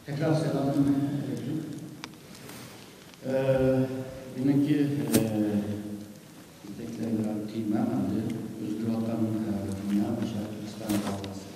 Tekrar selamünaleyküm. Bununki tekrar team'e Özgür Vatan Dünya Başarısından davası.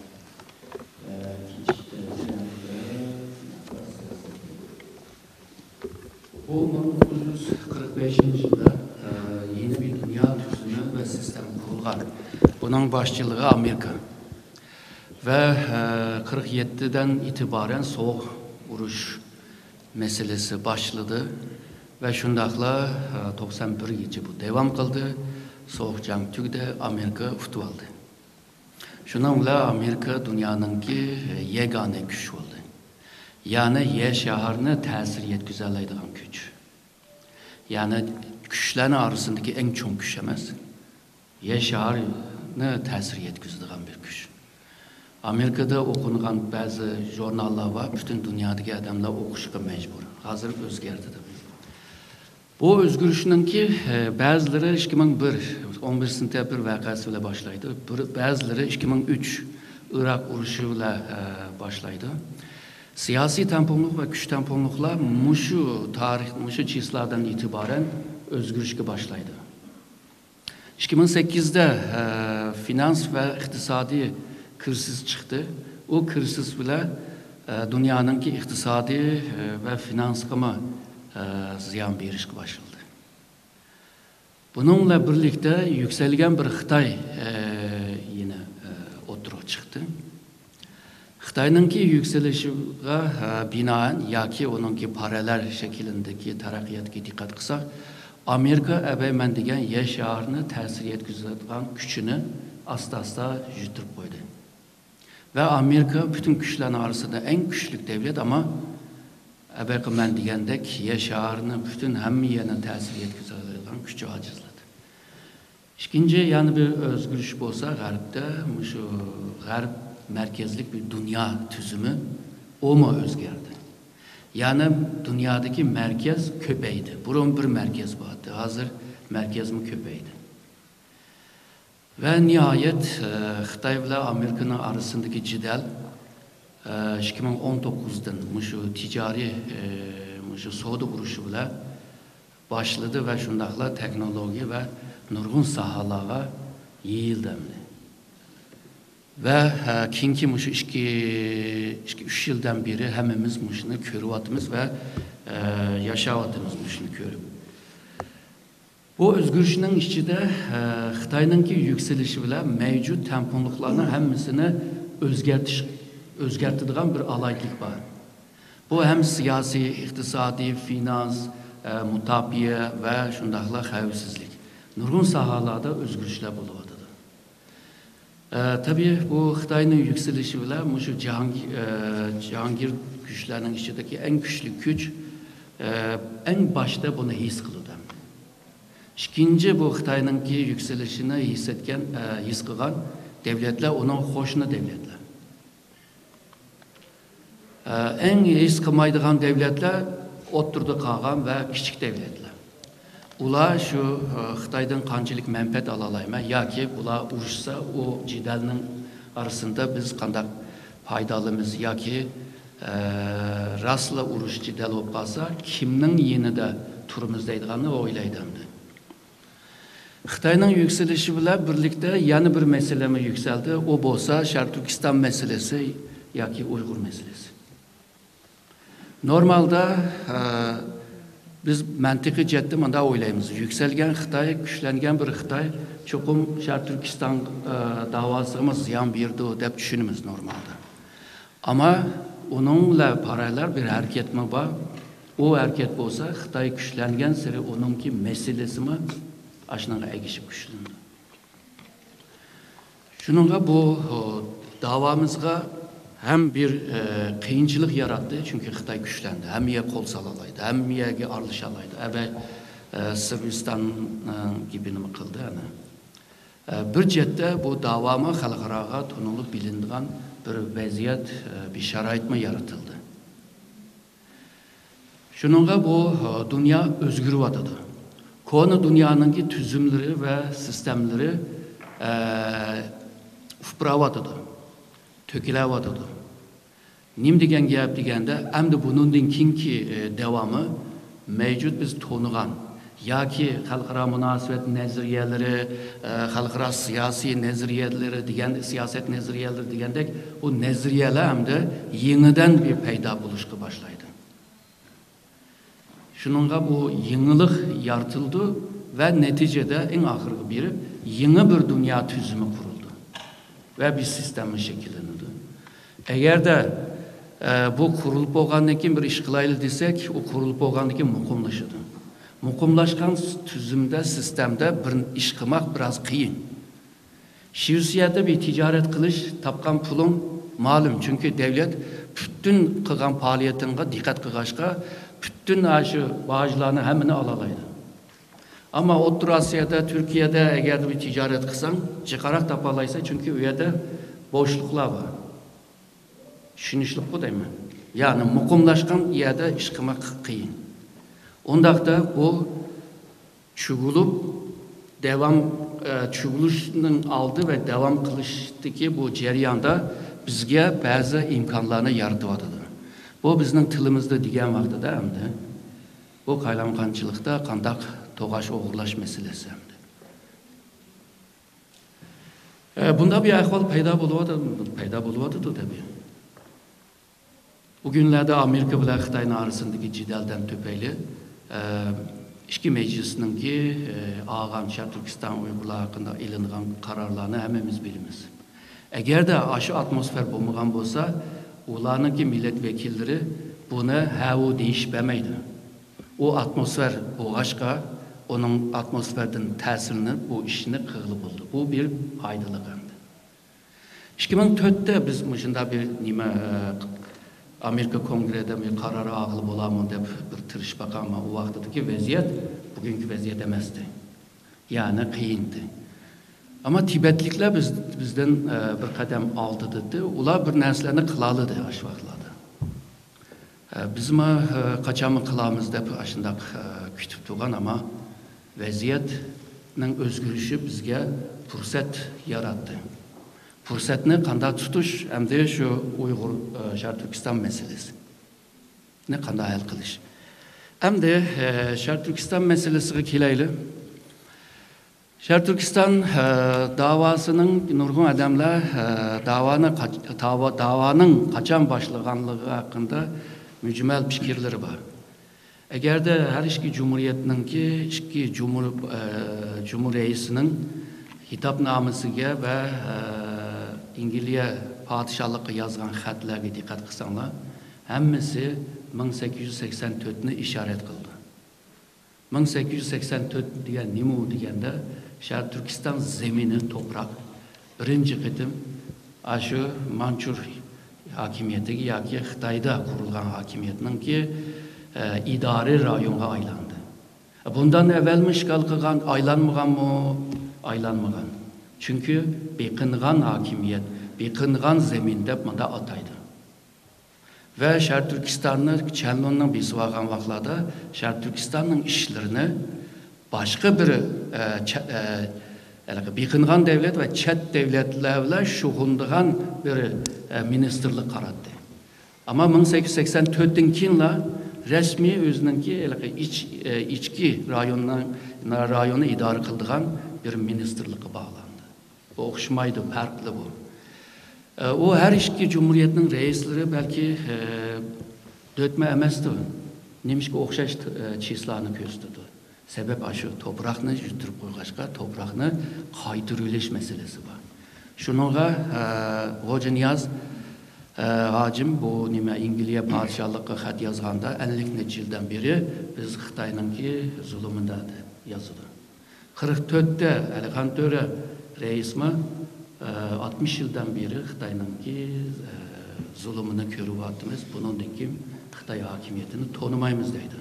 Bu 1945 yılında yeni bir dünya tüzümü ve sistemi kurulgan. Bunun başçılığı Amerika. Ve 47'den itibaren soğuk vuruş meselesi başladı ve şundakla 91 gece bu devam kıldı. Soğuk jang tügde Amerika utup aldı. Şununla Amerika dünyanınki yegane güç oldu. Yani yer şehirine tesir yetkizaleydigan güç. Yani güçlerin arasındaki en çok güç emez. Yer şehirine tesir yetkizadigan bir güç. Amerika'da okunulan bazı jurnallar var, bütün dünyadaki adamlar okuşuğa mecbur. Hazır özgerdi. Bu özgürlükününki bazıları 2001, 11 sentyabr vakası ile başlaydı. Bazıları 2003 Irak uruşu ile başlaydı. Siyasi tamponluk ve güç tamponlukla muşu tarih, muşu çizgilerden itibaren özgürlükü başlaydı. 2008'de finans ve iktisadi kriz çıktı. O kriz bile dünyanınki iktisadi ve finanskama ziyan verişe başladı. Bununla birlikte yükselgen bir Xitay yine oturuğa çıktı. Xitay'nınki yükselişine binaen ya ki onunki paralel şeklindeki terakkiyatki dikkat kılsak, Amerika ebeymen degen yer şehirine tesir yetkizadigan güçünü asta yütürüp koydu. Ve Amerika bütün güçlerin arasında en güçlü devlet ama ebeymen degendek yer şehirine bütün hem yerine tesir yetkizadigan gücü acizledi. İkinci yani bir özgürlük olsa Garip'te şu Garip merkezlik bir dünya tüzümü o mu özgerdi? Yani dünyadaki merkez köpeydi. Burun bir merkez vardı. Hazır merkez mi köpeydi? Ve nihayet Xitay ile Amerika'nın arasındaki cidel 2019'dan şu ticari şu soğudu vuruşu bile başladı ve şundakla teknoloji ve nurgun sahalara yayıldı. Ve kinki şu 2-3 yıldan beri hemimiz şunu körüvatımız ve yaşavatımız şunu körüp. Bu özgürlüğün içinde Xitay'ınki yükselişi bile mevcut temponluklarının hemmisini özgertidigan bir alaylık var. Bu hem siyasi, iktisadi, finans, mutabiye ve şundakla xavfsizlik. Nurgun sahalarda özgürlükler buluvadı. Tabii bu Xitay'ın yükselişi bile şu Cihangir güçlerinin içindeki en güçlü güç en başta bunu his kıldı. İkinci bu Xitay'ınki yükselişini his kılan devletler onun hoşuna devletler. En his kılmaydıgan devletler oturdu kalgan ve küçük devletler. Ula şu Xitay'dan kancılık menfaat alalayma ya ki ula uruşsa o cidelinin arasında biz kandak faydalımız ya ki rastla uruş cidel olup kalsa kimnin yeni de turumuzdaydıganı oylaydımdı. Xitay'ın yükselişi bile birlikte yeni bir meseleme yükseldi. O bolsa Şark Türkistan meselesi ya ki Uygur meselesi. Normalde biz mantıklı ciddi manda oylayımız. Yükselgen Xitay, güçlengen bir Xitay çokum Şark Türkistan davasımız ziyan verdi dep düşünümüz normalde. Ama onunla paralel bir hareket mi var? O hareket olsa Xitay güçlengen seri onunki meselesi mi aşınanga egişip güçlendi. Şununla bu davamızga hem bir kıyınçılık yarattı çünkü Xitay güçlendi. Hem ye kol salalaydı, hem ye arlışalaydı. Ebe Sırbistan gibi mi kıldı yani. Bir cette bu davama halkarağa tonulup bilindiğin bir vaziyet, bir şarait mi yaratıldı. Şununla bu dünya özgür vatıdı. Konu dünyanın tüzümleri ve sistemleri upravatıdı. Tökülavatıdı. Nim degan gap deganda, endi bunundan keyingi davomı mevcut biz to'nigan yoki xalqaro munosabat nazariyalari, xalqaro siyosiy nazariyalari degan siyoset nazariyalari degandek, bu nazariyalar hamda yangidan bir paydo bo'lishga boshlaydi. Shuningga bu yangilik yaratildi ve neticede en ahırgi biri yeni bir dünya tüzümü kuruldu ve bir sistemi şekillenildi. Eğer de bu kurulup olgandan keyin bir iş kılaylı desek, o kurulup olgandan keyin muqimlashadi. Muqimlashgan tüzümde, sistemde bir iş kılmak biraz kıyın. Şivsiyada bir ticaret kılış, tapkan pulun malum, çünkü devlet bütün kılgan faaliyetine dikkat kılgaçka, bütün aşı bağcılarını hemini alalaydı. Ama Orta Asya'da, Türkiye'de eğer bir ticaret kılsan, çıkarak tapalaysa, çünkü o yerde boşluklar var. Düşünüşlük bu değil mi? Yani muqimlashgan yerde iş kılmak kıyın. Ondaqda bu çugulup devam çuguluşunun aldı ve devam kılıştaki bu jarayonda bizge bazı imkanlarını yaratıvadı. Bu bizning tilimizde degan vaqtida hamda bu qaylanqanchilikda qandaq to'g'ash o'g'irlash meselesi hamda. Bunda bir ahvol paydo bo'lyapti tabii. Bugünlerde Amerika bilan Xitoyning arasındaki jidaldan tüpeyli İşki meclisinin ki ağamça Türkistan Uygurlar hakkında ilingan kararlarını hemimiz bilimiz. Eğer de aşı atmosfer bulmagan bolsa, ularının ki milletvekilleri bunu havu değişmemeydi. O atmosfer boğaşka, onun atmosferden tesirini, bu işini kığılı buldu. Bu bir aydılık hamdı. 2004'te biz müşünde bir nime Amerika Kongrede bir kararı ağılı bolamın dep bir tırış bakan ama o vaxtdaki vaziyet bugünkü vaziyet emezdi. Yani kıyındı. Ama Tibetlikler bizden bir kadem aldı dedi. Ular bir nerslerini kılalıdı aş vaxtlarda. Bizim kaçamı kılamız dep aşındak kütüp tuğan ama vaziyetinin özgürüşü bizge fırsat yarattı. Fırsatını qanday tutuş hem de şu Uygur Şarkı Türkistan meselesi. Ne qanday hal qilish. Hem de Şarkı Türkistan meselesiga kelayli. Şarkı Türkistan davasının nurgun adamlar davanın qachon başlaganlığı hakkında mücmel fikirleri var. Eğer de her iki cumhuriyetinin ki iki cumhur reisinin hitapnamesiga ve İngiliz padişahlığı yazgan xatlarga dikkat qilsanglar, hammasi 1884'ni işaret kıldı. 1884 degan nima u deganda, Şarkı Türkistan zemini, toprak. Birinci qitim aşı Manchur hakimiyetiga yoki Xitoyda qurilgan hakimiyetning ki idari rayonga aylandı. Bundan evvelmi işgal qilgan aylanmaganmi? Aylanmagan. Çünkü beqingan hakimiyet, beqingan zemin deb bunda ataydı. Ve Şarkı Türkistan'ı Çenlon'dan besivag'an vaqtlarda Şarkı Türkistan'ın işlerini başka bir beqingan devlet ve chet devletlerle şug'ullangan bir ministerlik qaratdi. Ama 1884'den keyinla resmi özününki içki rayonu idare kıldıgan bir ministerlikka bağlandı. Bu okşumaydı, farklı bu. O her iki cumhuriyetinin reisleri belki dötme emezdi. Nemişki okşaş çizlarını gösterdi. Sebep aşı toprağını yüzdürüp koygaçka, toprağını kaydırıleş meselesi var. Şununla Hoca Niyaz hacim bu İngiliz padişahlığı xat yazganda 50 yıldan beri biz Xitay'nın ki zulümünde yazıldı. 44'te Alihan Töre reismi 60 yıldan beri Xitay'nın ki zulümünü körüp attınız. Bunun kim Xitay hakimiyetini tanımayımız deydi.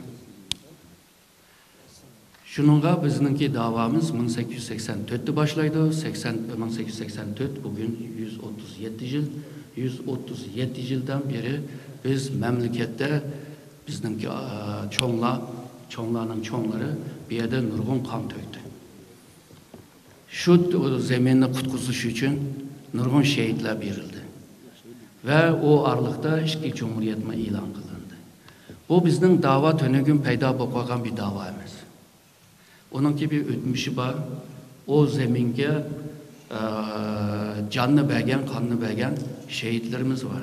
Şununla bizimki davamız 1884'te başlaydı. 1884 bugün 137 yıl. 137 yıldan beri biz memlekette bizimki çoğlarının çoğları bir yerde nurgun kan töktü. Şu zeminini kutkuzuş için nurgun şehitler verildi. ve o aralıkta iki cumhuriyetme ilan kılındı. Bu bizden dava tönegün peyda bokagan bir dava emez. Onun gibi ötmüşü var, o zeminge canını bergen, kanını bergen şehitlerimiz var.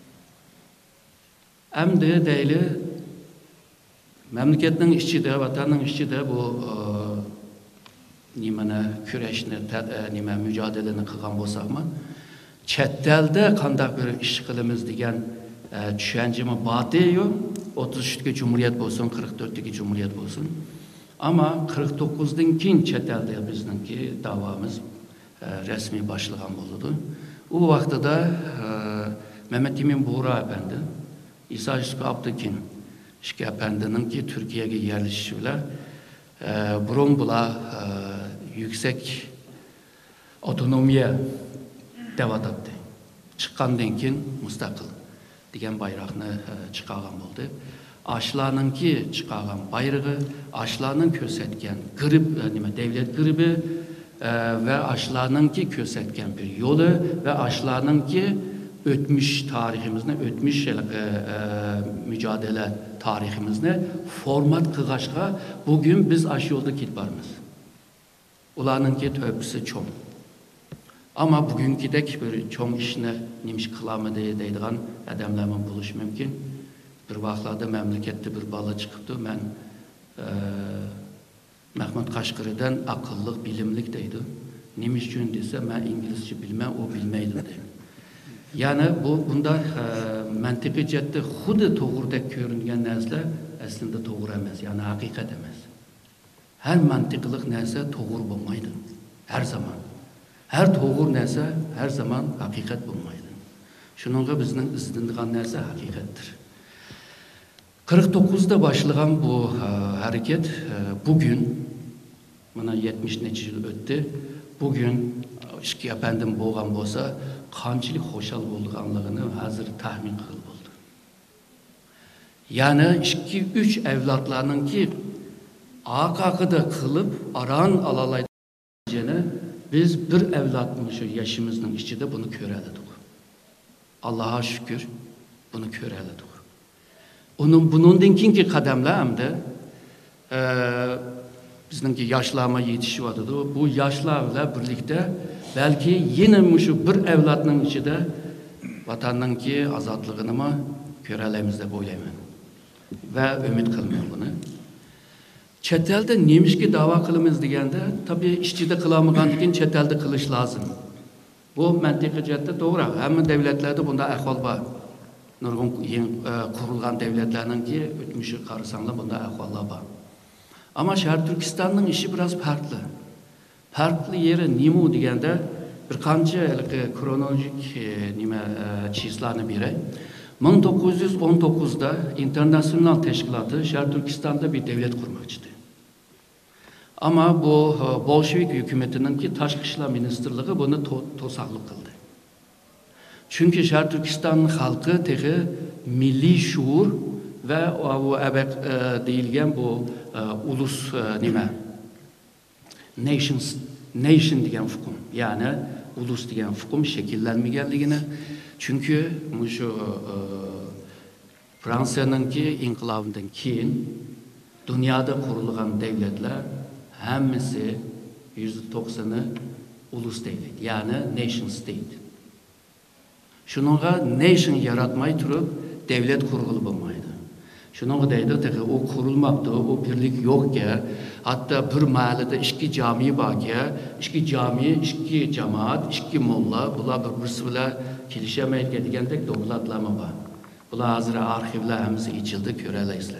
Hem de değil, memleketin işçide, vatanın işçide bu nimene küreşini, nime mücadeleni kılgan bolsak mı? Chetelde kandak bir iş kılımız degen düşüncemi batıyor. 33'teki Cumhuriyet olsun, 44'teki Cumhuriyet olsun. Ama 49'dan keyin chetelde bizninki davamız resmi başlagan oldu. O vaxtda da Mehmet Emin Buğra Efendi, İsa Yusuf Abdülkin Şiki Efendi'nin ki Türkiye'ye yerleşişiyle burun bula yüksek otonomiye devat etti. Çıkkandan keyin müstakil degen bayrağını çıkargan oldu. Aşılarınki çıkargan bayrağı, aşılarının kösetken devlet gribi ve aşılarınki kösetken bir yolu ve aşılarınki ötmüş tarihimizde, ötmüş mücadele tarihimizde format kılgaçka bugün biz aşı yolda kitbarımız. Ularınki töpüsü çoğun. Ama bugünkidek bir çoğun işine nimiş kılamı deydiğen adamlarla buluş mümkün. Bir vaxtlarda memlekette bir bala çıkıptı. Ben Mehmet Kaşkırı'dan akıllık, bilimlik deydi. Nimiş için dese ben İngilizce bilmem, o bilmeydim deyim. Yani bunda mantıki cihette xudu toğurdek görüngen nesle aslında toğur emez, yani hakikat emez. Her mantıklık neyse toğur bulmaydı, her zaman. Her toğur neyse her zaman hakikat bulmaydı. Şununla bizden izdindiğen neyse hakikattir. 49'da başlayan bu hareket bugün, bana 70 neçe yıl öttü, bugün Şiki Efendim boğan bolsa, qanchalik xo'shal bo'lganligini hozir tahmin qilib bo'ldi. Yani 2-3 evlatlarınki aqaqida qilib aran alalayacağını biz bir evlatın şu yaşımızın içinde bunu köreledik. Allah'a şükür bunu köreledik. Bunun ki kademler hem de bizimki yaşlarıma yetişiyordu. Bu yaşlarla birlikte belki yine şu bir evlatının içinde vatanın ki azatlığını mı körelerimizde boylayman. Ve ümit kılmıyorum bunu. Çetelde neymiş ki dava kılımız degende tabi işçide kılamıgan çetelde kılış lazım. Bu mantıklı cihette doğru. Hem devletlerde bunda ahval var. Nurgun kurulgan devletlerinin ki ötmüşü karısanla bunda ahvallar var. Ama Şehir Türkistan'ın işi biraz farklı. Farklı yeri nimu degende bir kanca kronolojik çizgilerini biri. 1919'da internasyonel teşkilatı Şehir Türkistan'da bir devlet kurmak istedi. Ama bu Bolşevik hükümetinin ki Taşkışla Ministerliği bunu tosaklık kıldı. Çünkü Şehir Türkistan'ın halkı tehi milli şuur ve o ebek deyilgen bu ulus nation degen hukum, yani ulus degen hukum şekillenmegenligini, çünkü şu Fransa'nınki inkılabından keyin dünyada kurulgan devletler hemisi %90'ı ulus devlet, yani nation state. Şununla nation yaratmayı turup devlet kurulu bulmaydı. Şununla deydi, o kurulmakta, o birlik yok ki, hatta bir mahallede iki cami var ki, iki cami, iki cemaat, iki molla, bunlar birbirisi bile kilişemeyiz degendek dokulatlama var. Bunlar hazır arşivler hemisi içildi, köreleysler.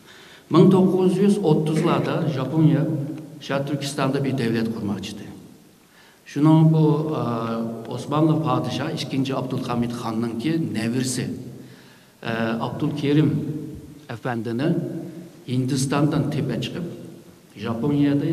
1930'larda Japonya, Şah Türkistan'da bir devlet kurmak istedi. Şunun bu Osmanlı Padişahı 2. Abdülhamid Han'ın ki nevirsi Abdülkerim Efendi'ni Hindistan'dan tepe çıkıp Japonya'da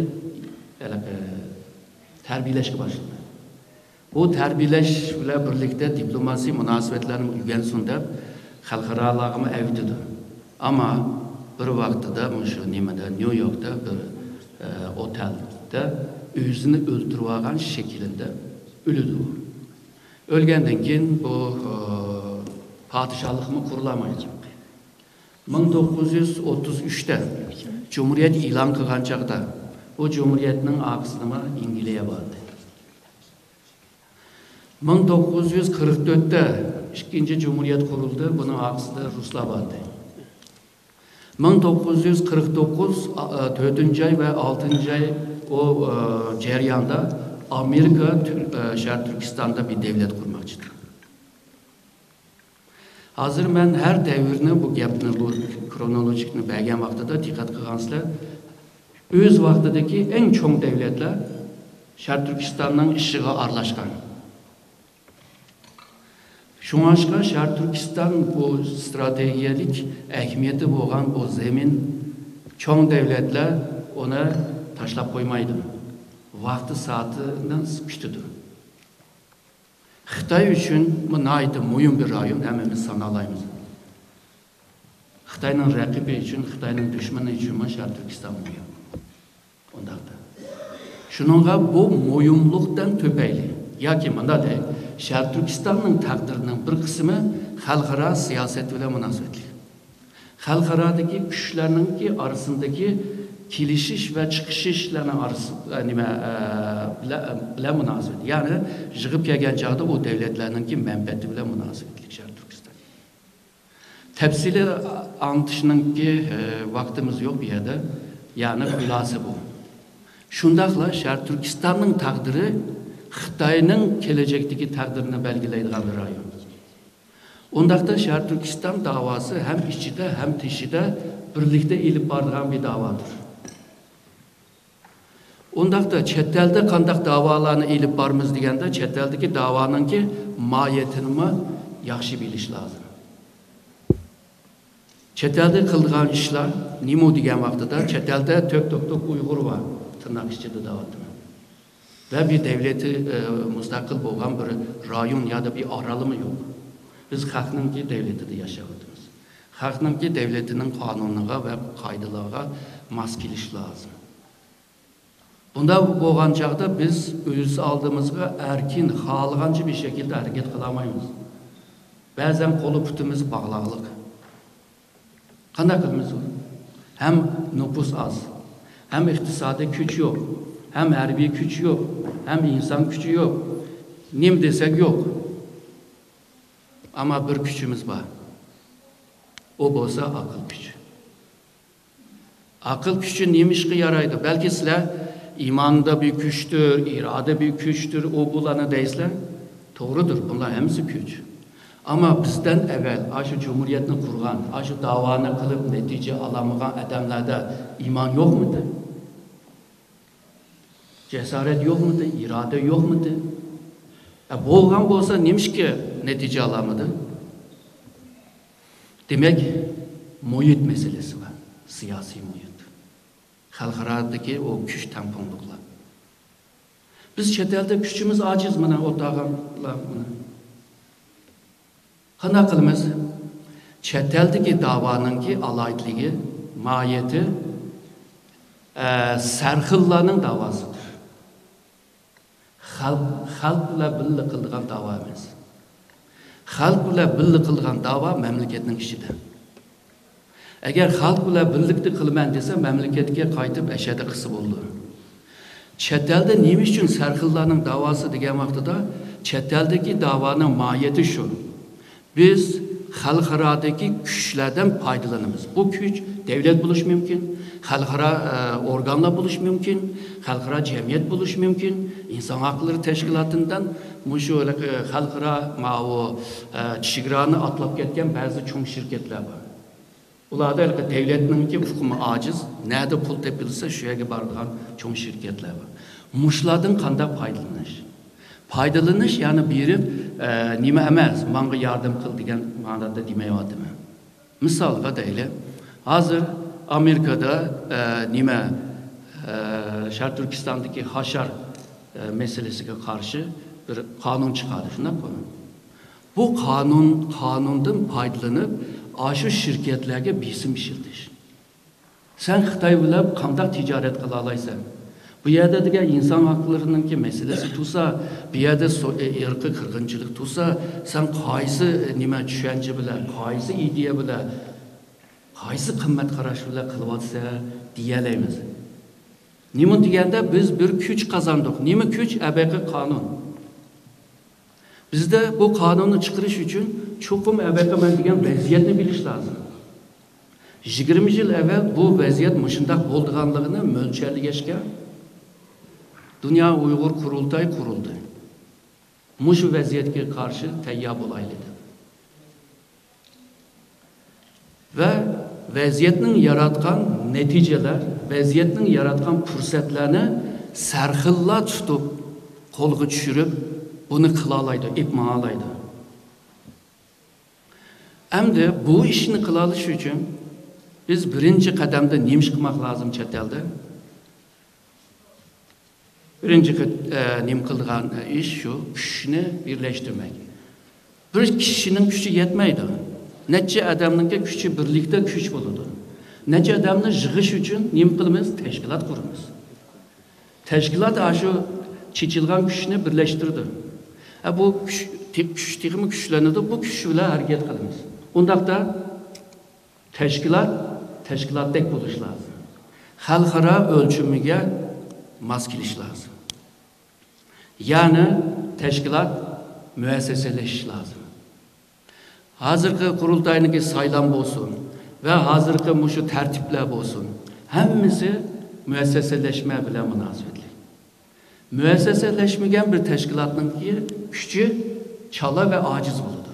terbiyeleşke başladı. Bu terbiyeleşle birlikte diplomasi münasebetlerini ügensin de halkıralığımı evdidi. Ama bir vakti de New York'ta bir otelde özünü öldürüvagan şekilde ölüdü. Ölgenden keyin bu Padişahlıqmı qurulamaydı. 1933'te Cumhuriyet ilan qılğan çağda o Cumhuriyetinin ağısını İngiliye vardı. 1944'te ikinci Cumhuriyet kuruldu, bunun ağısında Ruslar vardı. 1949 4. ay ve 6. ay o cereyanda Amerika Şərq Türkistan'da bir devlet kurmakçıdır. Hazır ben her devirni bu gapni, bu kronolojikni bergen vaqtida diqqat qilgansizlar, öz vaqtidagi eng cho'ng devletler Şərq Türkistan'ın ishiga aralashgan. Şuңашqa Şərq Türkistan bu stratejiyalik ahamiyati bo'lgan bu zemin cho'ng devletler ona tashlab qo'ymaydi. Vaqti saatidan kutidi. Xitoy uchun bu nihoyatda muhim bir rayon, hammamiz sanalaymiz. Xitoyning raqibi uchun, Xitoyning dushmani uchun Şərq Türkistan muhim. Ondaqda. Şununla bu muhimlikdan töpeyli. Yoki mana deyil, Şərq Türkistanning taqdirining bir qismi xalqaro siyosat bilan munosabatli. Xalqarodagi kuchlarning orasindagi kilishish va chiqishishlarni bilan munosabat. Ya'ni yig'ib kelgan chog'da u davlatlarning manfaati bilan munosabatli Şərq Türkistan. Tafsili anlatishninki vaqtimiz yo'q bu yerda. Ya'ni xulosa bu. Shundaqla Şərq Türkistanning taqdiri Xitoyning kelajakdagi taqdirini belgilaydigan bir rayon. Ondaqda Şərq Türkistan davosi ham ichida ham tishida birlikda elib boradigan bir davodir. Ondaqda chet elda qandaq davolarni elib bormiz deganda chet eldagi davoninki mohiyatini yaxshi bilish lozim. Chet elda qilgan ishlar nima degan vaqtida chet elda tok Uyg'ur var, tırnak ichida deyapman. Ve bir devleti müstakil bo'lgan bir rayon ya da bir aralımı yok. Biz xalqninki devletida yaşayapmiz. Xalqninki devletinin qonuniga ve qoidalarga mos kelish lozim. Bunda bo'lgan chaqda biz o'z oldimizga erkin, xohlagancha bir şekilde hareket qilolmaymiz. Bazen qo'li putimiz bog'liqlik. Qanday qilamiz? Hem nüfus az, hem iqtisodiy kuch yo'q, hem harbiy kuch yo'q, hem insan kuchi yo'q. Nim desek yo'q. Ama bir kuchimiz var. O bo'lsa aql kuchi. Aql kuchi nima ishga yaraydi? Belki sizlar imonda bir kuchdir, iroda bir kuchdir, o bularni deysizlar. To'g'ridir, bunlar hamsi kuch. Ama bizden evvel aşı Cumhuriyetini kurgan, aşı davanı kılıp netice alamayan adamlarda iman yok muydu? Cesaret yok muydu? İrade yok muydu? Bu olgan olsa neymiş ki netice alamadı? Demek muhit meselesi var. Siyasi muhit. Halkaradaki o güç tamponluklar. Biz chet elde gücümüz aciz mı? O dağınlar mı? Qanday qilamiz? Chet eldagi da'voninki alaytligi, mohiyati sarxillarning da'vosidir. Xalq bilan birga qilgan da'vo emas. Xalq bilan birga qilgan da'vo mamlakatning ishida. Agar xalq bilan birlikda qilman desa, mamlakatga qaytib ashada qilsa bo'ldi. Chet elda nima uchun sarxillarning da'vosi degan vaqtida chet eldagi da'voning mohiyati shu. Biz xalqaradaki güçlerden faydalanırız. Bu güç devlet buluş mümkün, xalqara organla buluş mümkün, xalqara cemiyet buluş mümkün, insan hakları teşkilatından şu xalqara çigrani atlap ketken bazı çoğun şirketler var. Ularda devletinin ki ufkumu aciz, nerede pul tepilirse şuya bardıgan çoğun şirketler var. Muşlardan kanda faydalanır. Faydalanış yani biri nima emas, manga yardım qil degan ma'noda demayaptimi? Misolga deylik, hozir Amerikada nima Şərq Türkistandagi hashar meselesiga qarshi bir qonun chiqadi, shundaymi? Bu qonundan foydalanib, shu shirkatlarga besim ishiltish. Sen Xitoy bilan qanday tijorat qila olaysan? Bu Bu yerda degan inson haqlarininki masalasi tursa, bu yerda irqiy qirg'inchilik tursa, sen qaysi nima tushuncha bilan, qaysi ideya bilan, qaysi qimmat qarash bilan qilyapsa deyalaymiz. Nima deganda biz bir kuch qozondik. Nima kuch? Abaqiy qonun. Bizda bu qonunni chiqarish uchun cho'qim abaqiy degan vaziyatni bilish lozim. 20 yil avval bu vaziyat mushundaq bo'lganligini mo'lcharlashga Dünya Uyghur Kurultay kuruldu. Muş vaziyetga karşı tayyor bo'laylik. Ve vaziyetning yaratgan neticeler, vaziyetning yaratgan fursatlarni sarxilla tutib, qo'lga tushirib, buni qila oladi, ipmalaydi. Endi bu ishni qila olish uchun biz birinchi qadamda nima qilmoq lozim chet elda? Birinci nima qilgan ish shu, kuchni birleştirmek. Bir kişinin gücü yetmaydi. Neçe adamning kuchi birlikda kuch bo'ladi. Neçe adamni yig'ish uchun nima qilamiz? Tashkilot quramiz. Tashkilot shu chechilgan kuchni birlashtirdi. Bu kuch texmi kuchlanadi, bu kuch bilan harakat qilamiz. Undaqda tashkilotdek bo'lish lozim. Xalqaro o'lchamiga mos kelish lozim. Yani teşkilat müesseseleşiş lazım. Hazırki kurultayniki saylan olsun ve hazırki muşu tertipler olsun. Hemmisi müesseseleşme bile münasebetli. Müesseseleşmegen bir teşkilatın ki gücü çala ve aciz oldu.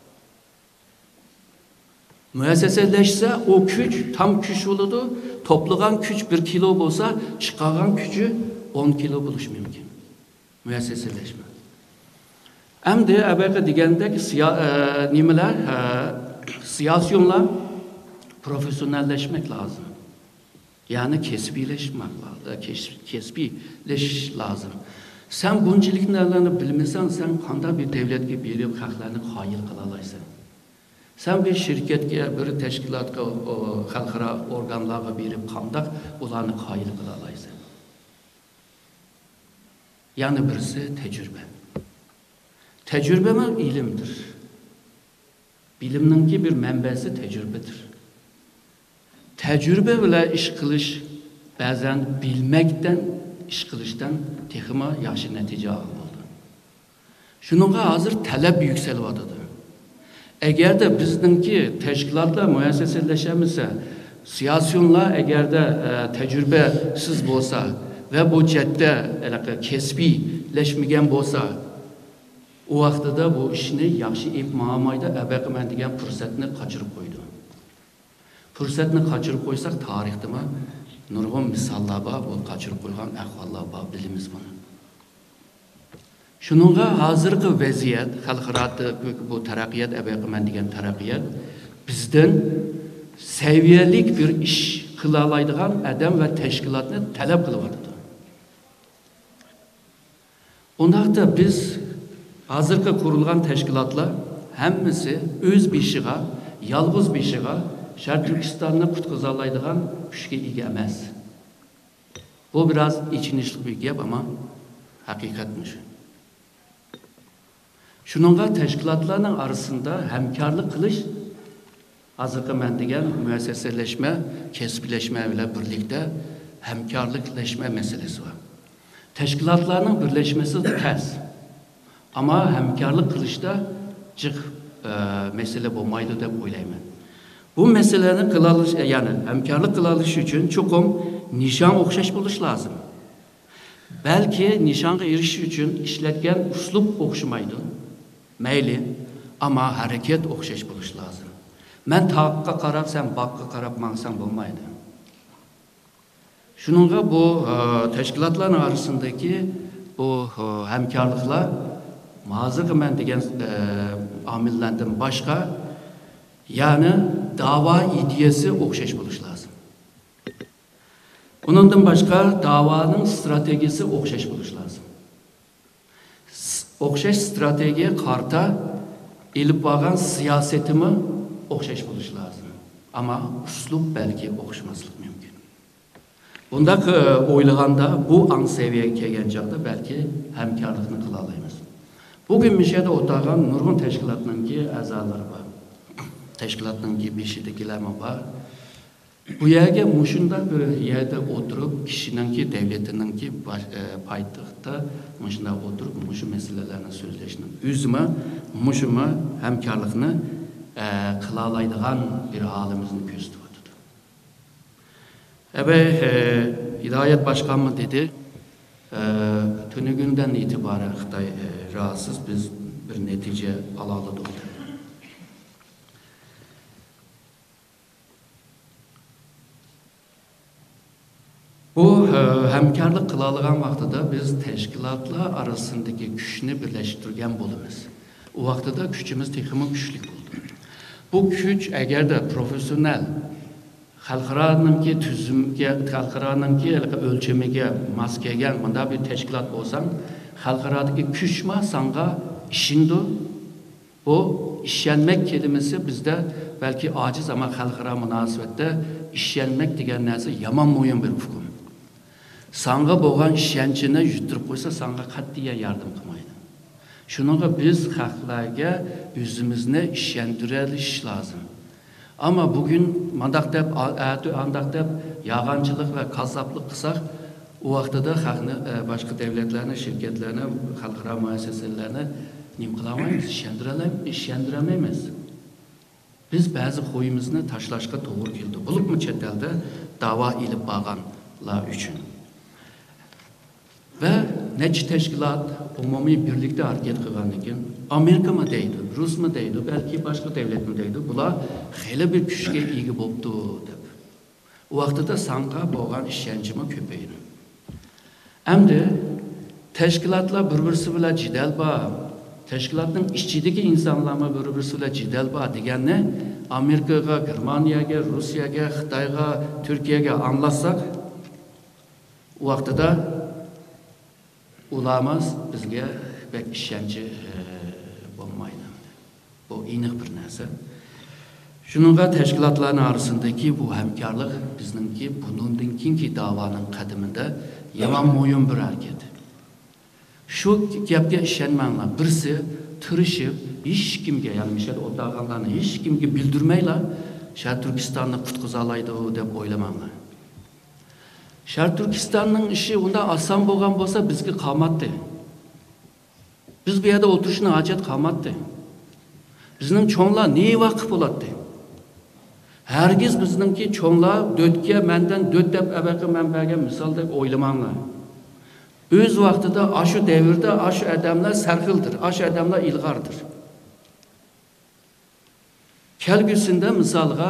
Müesseseleşse o güç tam güç oldu. Toplagan güç 1 kilo olsa çıkaran gücü 10 kilo buluş mümkün. Müesseseleşme. Hem de evvelki degandek nimeler, siyasyonlar profesyonelleşmek lazım. Yani kesbileşmek lazım, kesbileş lazım. Sen bunçiliklerini bilmesen, sen kanda bir devletke birip haklarını hayır kılalaysan. Sen bir şirketke, bir teşkilatka, halkara organlarga birip kandak ulanı hayır kılalaysan. Yani birisi tecrübe. Tecrübe mi? İlimdir. Bilimninki bir menbesi tecrübedir. Tecrübe bile iş kılış, bazen bilmekten, iş kılıştan texima yaxşı netice alınmalı. Şununla hazır talep yükselvadıdır. Eğer de bizninki teşkilatla müesseseleşemizse, siyasyonla eğer de tecrübesiz olsa ve bu cette kesbileşmegen olsa, o vaxtda bu işini yaxşı ipmamayda əbəqimən degan fürsətini qaçırıb qoydu. Fürsətini qaçırıb qoysak tarixdə nurg'un misollar bor, bu qaçırıb qoygan ahvollar bor, bilimiz bunu. Shuningga hozirgi vaziyat, xalqaro bu taraqqiyot, əbəqimən degan taraqqiyot bizdan saviyalik bir ish qila oladigan adam va tashkilotni talab qilyapti. Ondaqda biz hazırki kurulgan teşkilatlar hemmisi öz bişiğe, yalğız bişiğe Şərq Türkistan'ı qutqazalaydigan güçke ega emas. Bu biraz içinişlik bir gap ama hakikatmiş. Şununla teşkilatların arasında hemkarlık kılış, hazırki men degan müesseseleşme, kesbileşme ile birlikte hemkarlıkleşme meselesi var. Teşkilatların birleşmesi tez. Ama hemkarlık kılışta cık mesele olmaydı da oylayman. Bu meseleni kılalış, yani hemkarlık kılalış için çokum nişan okşaş buluş lazım. Belki nişanı erişiş için işletken uslup okşamaydı. Meyli ama hareket okşaş buluş lazım. Ben taqqa qarab, sen baqqa qarab mansam olmaydı. Şununla bu teşkilatların arasındaki bu hemkarlıklar hazırki men degan amillardan başka, yani dava ideyası okşaş buluş lazım. Onundan başka davanın stratejisi okşaş buluş lazım. Okşaş stratejiye karta elip bağın siyasetimi okşaş buluş lazım. Ama uslup belki okşamaslık mümkün. Bunda o'ylaganda bu ang seviyeге kelgan chaqda balki hamkorlikni qila olamiz. Bugün mishada o'tagan nurg'un tashkilotlarning a'zolari bor. Tashkilotning beshidagilarmi bor. Bu yerga mushunda bir yerda o'tirib, kishiningki davlatiningki poytaxtda mushunda o'tirib, mushu masalalarni so'zlashni, o'zima mushuma hamkorlikni qila oladigan bir holimizni ko'rsatdi. Hidayet Başkanı dedi, tünügünden itibaren Xitay rahatsız, biz bir netice alaladık. Bu hemkarlık kılalıgan vaxtıda biz teşkilatlar arasındaki güçünü birleştirgen bulunuz. O vaxtıda güçümüz tekimi güçlük oldu. Bu güç eğer de profesyonel, xalqaranınki tüzümge, xalqaranınki ölçemege, maskegen, bunda bir teşkilat olsan, xalqaradaki güçma sanga işindu. Bu işlenmek kelimesi bizde belki aciz ama xalqara münasebette işlenmek degen narsa yaman moyun bir hukum. Sanga boğan işlençini yuturup koysa sanga katliye yardım kılmaydı. Şununla biz xalqlarga yüzümüzne işlendireliş lazım. Ama bugün mandaktep, andaktep, yağancılık ve kasaplık kısak, o vaxtada başka devletlerine, şirketlerine, xalqara müesseselerine nim kılamayız, işlendiremeyiz. Biz bazı koyumuzni taşlaşka doğru geldi. Bulup mu çetelde dava ilip bağanlar üçün. Ve neçi teşkilat umumi birlikte hareket kılgan ekan. Amerika mı deydi, Rus mu deydi, belki başka devlet mi deydi. Bula hele bir güçke egi boptu deb. O vaxtıda sanga boğan işyancımı köpeydi. Emdi teşkilatlar bir-birisi bilan jidal ba, teşkilatın işçideki insanlarla bir-birisi bilan jidal ba deganni Amerikaga, Germaniyaga, Rusiyaga, Xitoyga, Türkiye'ga anlatsak, o vaxtıda ulamaz bizge bek işyancı olmaydı. Bu iniq bir narsa. Şununla teşkilatların arasındaki bu hemkarlık bizninki bundan kinki davanın kadiminde yaman moyun bir hareket. Şu gapga işenmenler birisi tırışıp hiç kimge yani Michel Otağanlarını hiç kimge bildirmeyler Şarkı Türkistan'ı kutkuzalaydı deb oylamanlar. Şarkı Türkistan'ın işi onda asan boğan bolsa bizge kalmadı. Biz bir yerde oturuşuna hacet kalmadı. Bizning çoğunlar neye vakıf oladı? Hergiz bizninki çoğunlar dötke menden döt deb əbəqə mənbəgə misal deb oylamanlar. Öz vaxtıda aşı devirde aşı adamlar sarkıldır, aşı adamlar ilgardır. Kelgüsünde misalga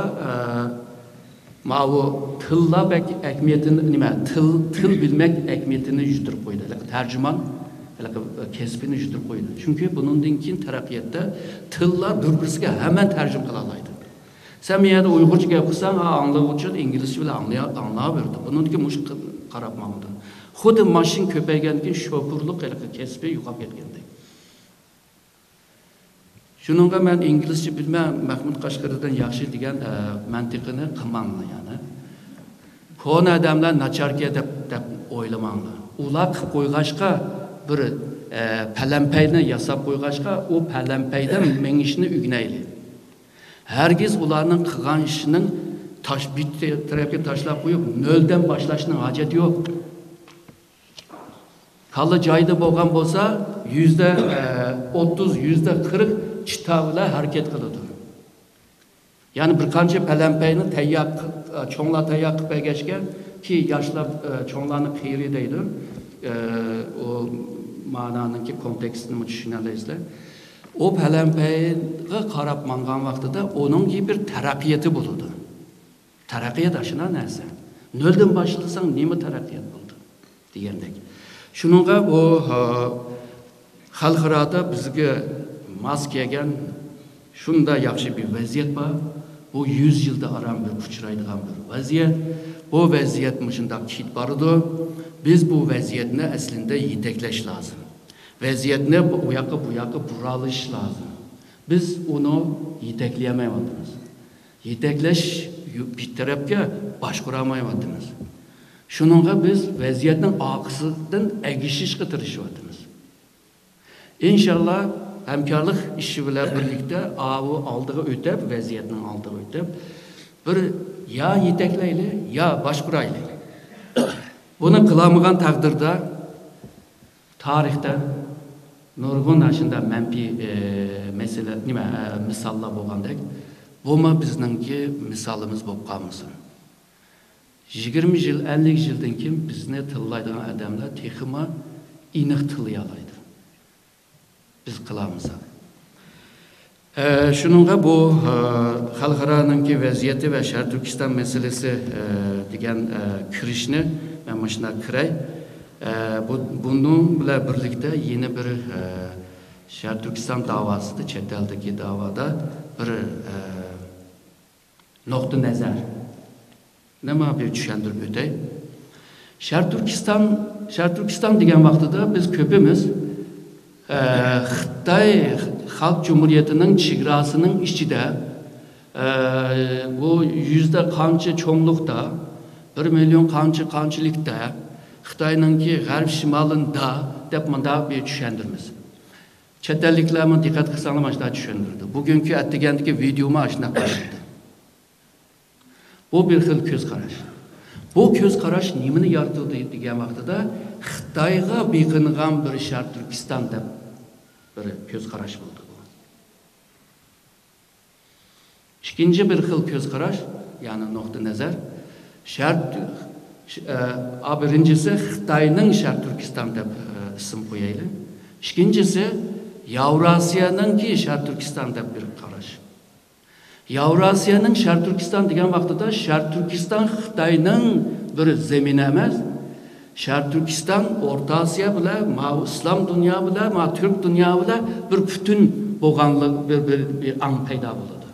mavu tılla bek ekmiyetini nime tıl bilmek ekmiyetini yüzdürüp koydu. Tercüman kesbini yüzdürüp koydu. Çünkü bunun dinkin terakkiyette tılla birbirine hemen tercüm kılalaydı. Sen bir yerde Uygurca yapırsan anlayıcı İngilizce bile anlayabilirdi. Bunun dinkin muş karapmamdı. Xudi maşin köpeygendikin şoförlük kesbi yuqap ketgende. Şununla ben İngilizce bilmem Mahmud Qashqaridan yaxshi degan mantiqini qilmanlar yani. Kon adamlar nacharga deb o'ylamanlar. Ular qilib qo'yg'ashqa bir palampayni yasab qo'yg'ashqa o palampaydan mengishni ugnayli. Hergiz ularning qilgan ishining bir tarafga tashlab qo'yib noldan boshlashning hojati yo'q. Kalı cayda boğan bolsa %30, %40 çıtavla hareket kılıdır. Yani bir kanca pələmpəyini çoğunla təyyak qıpə geçken ki yaşla çoğunlarını qiyri deydi. O mananın ki kontekstini düşünələyizlər. O pələmpəyə qarab manğan vaxtıda onun gibi bir terakkiyeti buludu. Terakkiyet aşına nəysə. Nöldən başlasan nemi terakkiyet buldu diyendek. Şununla o xalqarada bizge mas kelgan şunda yaxshi bir vaziyat var. Bu 100 yılda aram bir uçraydigan bir vaziyat. Bu vaziyat müşunda kit barıdı. Biz bu vaziyatni aslında yetekleş lazım. Vaziyatni bu yoqqa buralish lazım. Biz onu yetekleyemeyimiz. Yetekleş bir tarafga boshquramayapmiz. Şununla biz vəziyyətin ağısından əgişişə tırışıyordunuz. İnşallah həmkarlıq işi ilə birlikdə aldığı ötəb, vəziyyətin aldığı ötəb, bir ya yetekləyli, ya başquraylı. Bunu qılamıgan təqdirdə tarixdə nurgun aşında mənfi məsələ, misallar bolğandək, buma bizningki misalımız bo'lib qolmasin. 20 yil, 50 yildan keyin bizni tillaydigan odamlar texima aniq tillay oladi. Biz qilamiz. Shuningga bu xalqaroning vaziyati va Sharq Turkiston masalasi degan kirishni men mana shuna kiray. Bunun bilan birlikda yana bir Sharq Turkiston davosida, chet eldagi davoda bir nokta nazar. Nima bir tushuntirib o'tay. Sharq Turkiston degan vaqtida biz ko'pimiz Xitoy Xalq Cumhuriyetining chegarasining ichida bu yüzde qancha cho'nglikda 1 million qanchalikda Xitoyningki g'arb shimolida deb munda bir tushuntiramiz. Chet elliklarni diqqat qilsanglar mana shunday tushuntirdi. Bugungi atdigandagi videoma shuna qildi. Bu bir xil ko'z qarash. Bu ko'z qarash nimani yaratdi degan vaqtida Xitoyga beqingan bir Sharq Turkiston deb bir ko'z qarash bo'ldi. İkinci bir xil ko'z qarash, ya'ni nuqta nazar, birincisi Xitoyning Sharq Turkiston deb ism qo'yaylik. İkincisi Yevrasiyaningki Sharq Turkiston deb bir qarash. Yevrasiyaning Sharq Turkiston degan vaqtida Sharq Turkiston Xitoyning bir zemini emas, Sharq Turkiston O'rta Osiyo bilan, islom dunyo bilan, Türk dunyo bilan bir butun bo'lganlik bir ang paydo bo'ladi.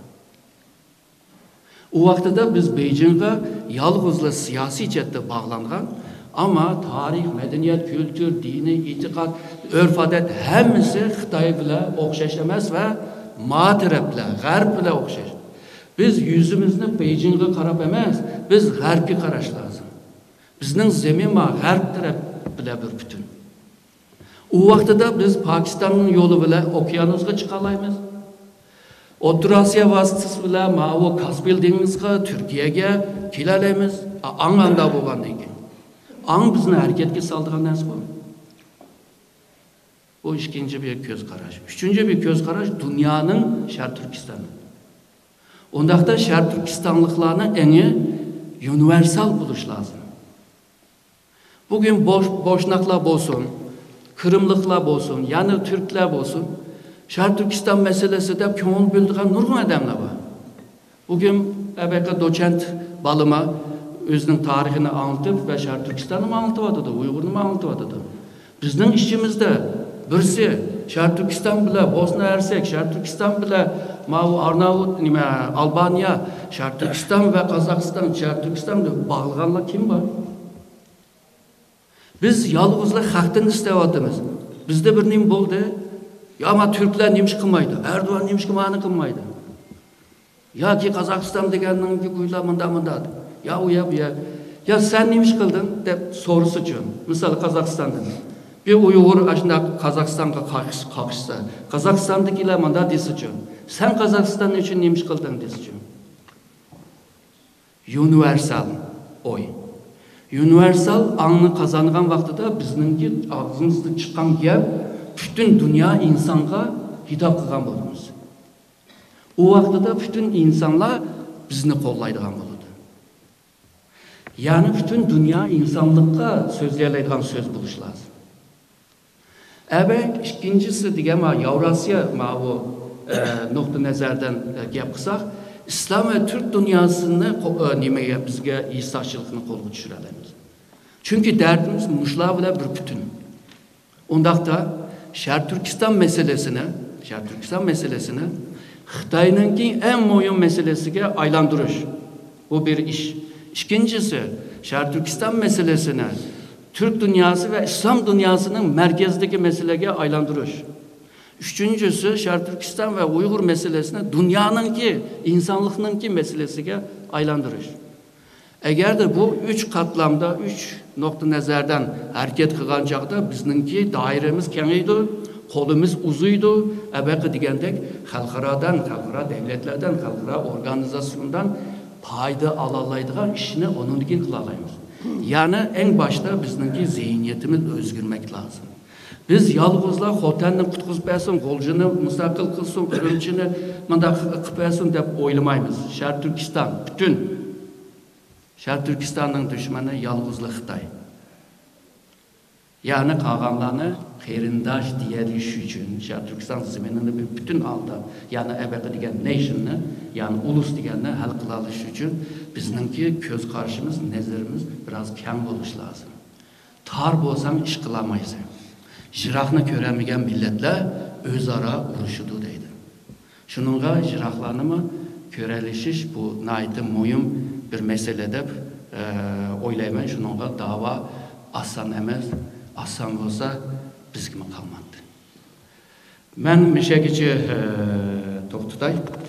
O vaqtida biz Beijingga yolg'izla siyosiy jihatda bog'langan, ama tarix, medeniyet, kültür, dini, itiqad, örf-odat hammasi Xitoy bilan o'xshash emas va taraflar, g'arb bilan o'xshash. Biz yüzümüzni Beijingga qarab emas, biz g'arbga qarash lozim. Bizning zemin g'arb taraf bilan bir butun. O vaqtida biz Pokistonning yo'li bilan okeanusga chiqa olamiz. O'rta Osiyo vasitasi bilan o Kaspiy dengiziga, Turkiyaga kela olamiz. Anda bo'lgandan keyin. Ang bizni harakatga soldigan narsa bu. Bu ikinci bir ko'z qarash. Üçüncü bir ko'z qarash dunyoning Sharq Turkistoni. Ondaqda Sharq Turkistonliklarning eni universal bo'lish lozim. Bugün Boşnaklar bo'lsin, Kırımlıklar bo'lsin, yani Türkler bo'lsin, Sharq Turkiston meselesi deb ko'ngil bildirgan nurg'un odamlar bor. Bugün abaka doçent balıma özünün tarixini anlatıp ve Sharq Turkiston'u anlatıvadı, Uygur'unu anlatıvadı. Bizning işimizde birisi Sharq Turkiston bilan Bosna Hersek, Sharq Turkiston bilan Arnavut, Albaniya, Sharq Turkiston ve Qozog'iston, Sharq Turkiston deb bog'laganlar kim bor? Biz yolg'izlar haqdan istayapmiz. Bizde bir nim bo'ldi. Ya ama Türkler neymiş qilmaydi, Erdoğan neymiş qilmaydi. Ya ki Qozog'iston deganning kuylamında. Ya o ya bu ya. Ya sen neymiş qilding deb sorusu uchun. Misal Qozog'istondan. Bir Uyghur aşında Qozog'istonga qaqishsa, Qozog'istondagilar manda desi uchun. Sen Qozog'iston uchun neymiş qilding desi uchun. Universal oy. Universal angni qazangan vaqtida bizningki og'zimizdan chiqqan gap bütün dünya insanga hitap qilgan bo'lamiz. O vaqtida bütün insanlar bizni qo'llaydigan bo'ladi. Yani bütün dünya insanlıkka so'zlaydigan so'z bo'lish lozim. İkincisi degan Yevrasiya bu nuqta nazardan gap qilsak, İslam ve Türk dünyasını nimaga bizga istoqchilikni qo'lga tushira olamiz. Çünkü derdimiz muşlar bilan bir bütün. Ondaqda Sharq Turkiston meselesini Xitoyningki en muhim meselesiga aylantirish. Bu bir iş. İkincisi Sharq Turkiston meselesini Türk dünyası ve İslam dünyasının merkezdeki meselege aylantirish. Üçüncüsü Sharq Turkiston ve Uygur meselesini dünyanınki, insanlıknınki meselesiga aylantirish. Eğer de bu üç katlamda, üç nokta nazardan hareket kılgan çağda bizninki dairemiz kengiydi, kolumuz uzuydu. Ebeki degandek halkara devletlerden, halkara organizasyondan payda alalaydıgan işini onun için kılalayımız. Yani en başta bizninki zihniyetimiz özgürmek lazım. Biz yalğızlar xotanni qutqizib qo'ljini mustaqil qilsin, Urumchini mundaq qilib bersin deb o'ylamaymiz. Sharq Turkiston butun Sharq Turkistonning dushmani yalğızlar Xitoy. Yani qolganlarni qarindosh deyilish uchun Sharq Turkiston zaminini bütün aldı. Yani ebaqi degan nation'ni, yani ulus deganni hal qilish uchun bizningki ko'z qarashimiz, nazarimiz biraz keng bo'lishi lazım. Tar bo'lsam ish qilolmaysan. Jiraqni ko'ramagan millatlar o'zaro urushudu deydi. Shuningga jiraqlarni ko'ralishish bu naytı muhim bir mesele deb o'ylayman. Shuningga da'vo oson emas. Oson bo'lsa bizga qolmadi. Men mishagicha to'xtatay.